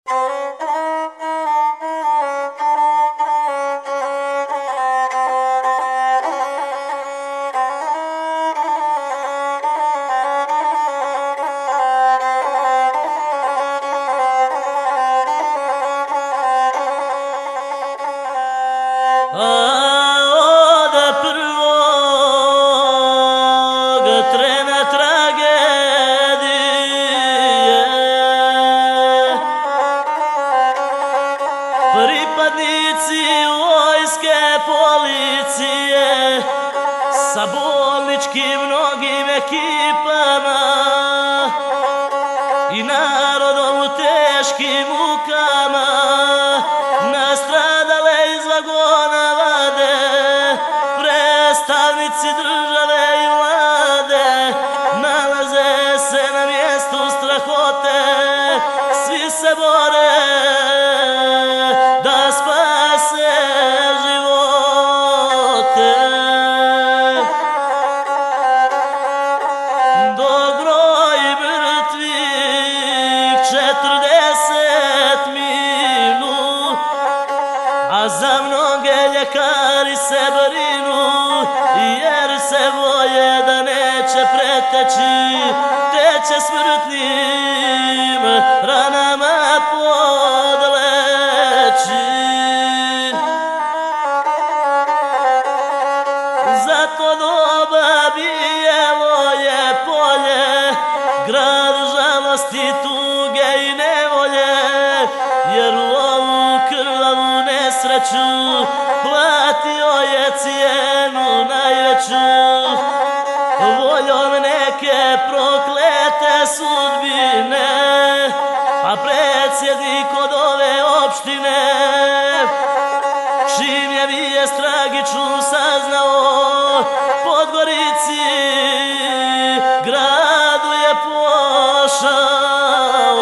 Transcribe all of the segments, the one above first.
Pripadnici vojske policije sa bolničkim mnogim ekipama i narodom u teškim mukama nastradale iz vagona vade, predstavnici države i vlade nalaze se na mjestu strahote, svi se bore da spase živote. Dok broj mrtvih 40 minu, a za mnoge ljekari se brinu, jer se boje da neće preteći, te će smrtnim ranama podleći. Zato doba bijelo je polje, grad žalosti, tuge i nevolje, jer u ovu krvavu nesreću platio je cijenu najveću. Voljom neke proklete sudbine, a predsjednik od ove opštine, čim je vijest tragičnu saznao, Podgorici gradu je pošao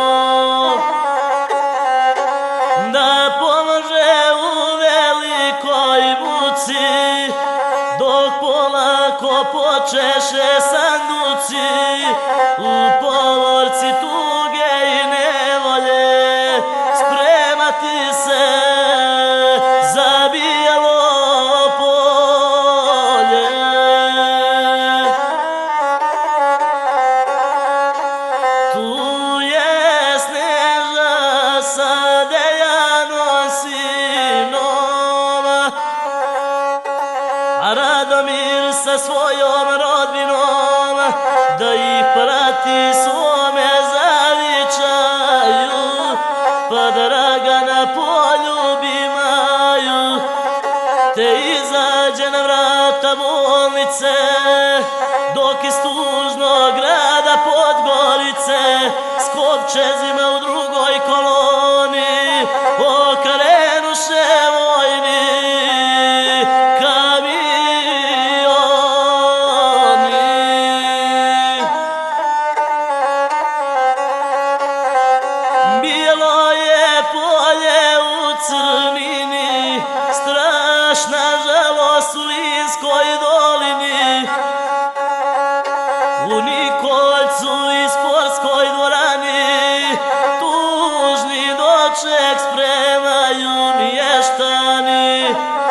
da pomože u velikoj muci, dok polako počeše sanduci u povorci tuge i nevolje spremati se za bijelo polje. Tu je Sneža sa Dejanom sinom, a Radomir sa svojom rodbinom, da ih prati svome zavičaju, pa Dragana poljubimaju, te izađe na vrata bolnice, dok iz tužnog grada Podgorice s kovčezima u drugoj koloni okrenuše vojni kamioni. Bijelo je polje u crnini, strašna žalost u Vinskoj dolini, u Nikoljcu i sportskoj dvorani tužni doček spremaju mještani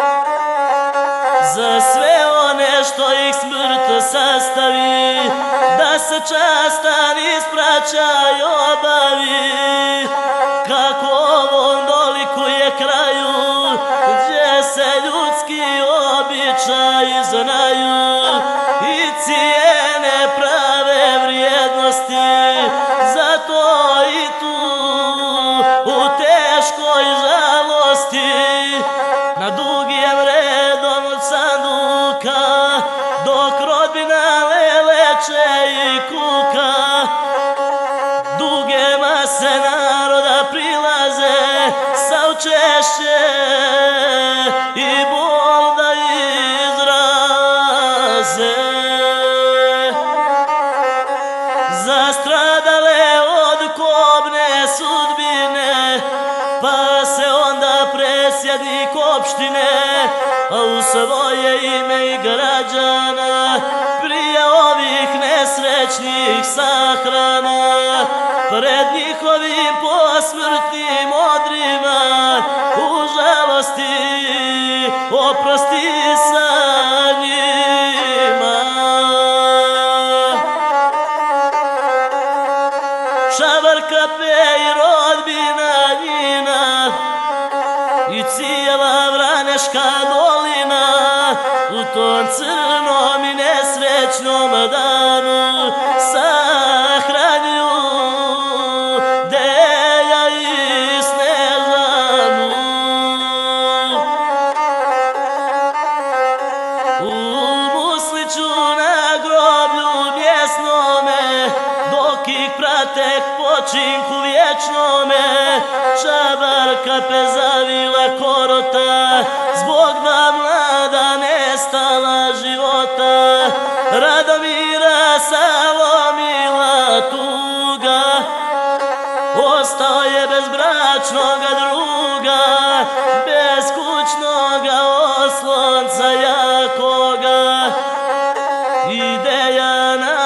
za sve one što ih smrt sastavi, da se častan ispraćaj obavi, kako ovom dolikuje kraju, gdje se ljudski običaji znaju i cijene prave vrijednosti. Zato i tu u teškoj žalosti na dugijem redom od sanduka, dok rodbina leleče i kuka, duge mase naroda prilaze, saučešće i bol da izraze. Zastradale od kobne sudbine, pa se onda predsjednik opštine, a u svoje ime i građana prije ovih nesreća nesrećnih sahrana, pred njihovim posmrtnim odrima, u žalosti oprosti sa njima. Šabarkape i rodbina njina i cijela Vraneška dolina u tom crnom i nesrećnom danu sahranjuju Deja i Snežanu. U Musliću na groblju mjesnome, dok ih prate k počinku vječnome, Šabarkape zavila korota, zbog dva mlada nestala života. Radomira salomila tuga, ostao je bez bračnoga druga, bez kućnoga oslonca jakoga. I Dejana,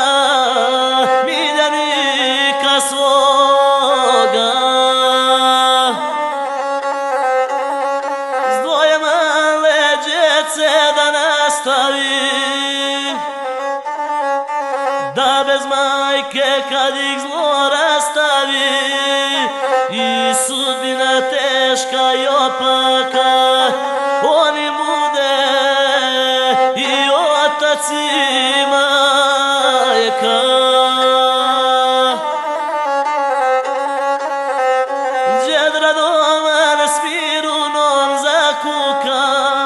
miljenika svoga, s dvoje male djece da nastavi, da bez majke kad ih zlo rastavi, i sudbina teška i opaka on im bude i otac i majka. Djed Radovan s Mirunom zakuka,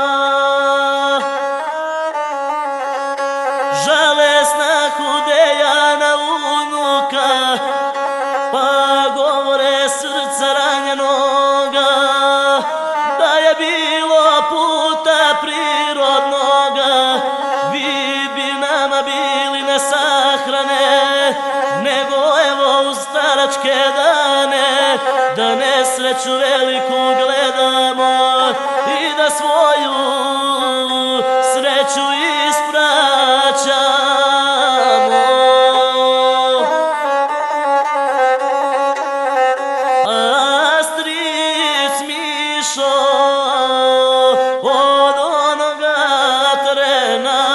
žale snahu Dejana unuka, pa govore srca ranjenoga da je bilo puta prirodnoga, vi bi nama bili ne sahrane, nego evo u staračke dane, da nesreću veliku gledamo i da svoju sreću ispraćamo. A stric Mišo od onoga trena,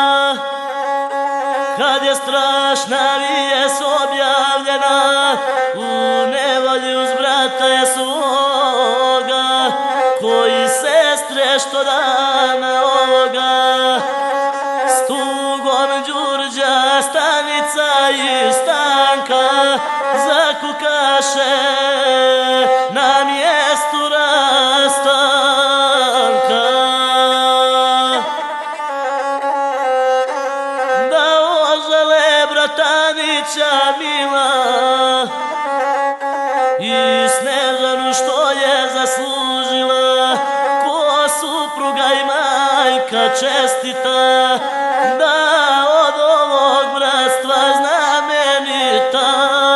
kad je strašna vijest objavljena, u nevolji uz brata je svoga, koji sestre što dana ovoga, s tugom Đurđa Stanica i Stanka zakukaše na mjestu rastanka. Da ožale bratanića mila i Snežanu što je zaslužila, ko supruga i majka čestita, da od ovog bratstva znamenita,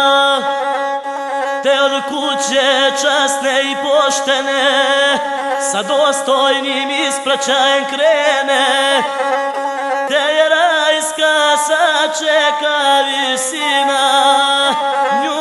te od kuće časne i poštene, sa dostojnim ispraćajem krene, te je rajska sačeka visina, nju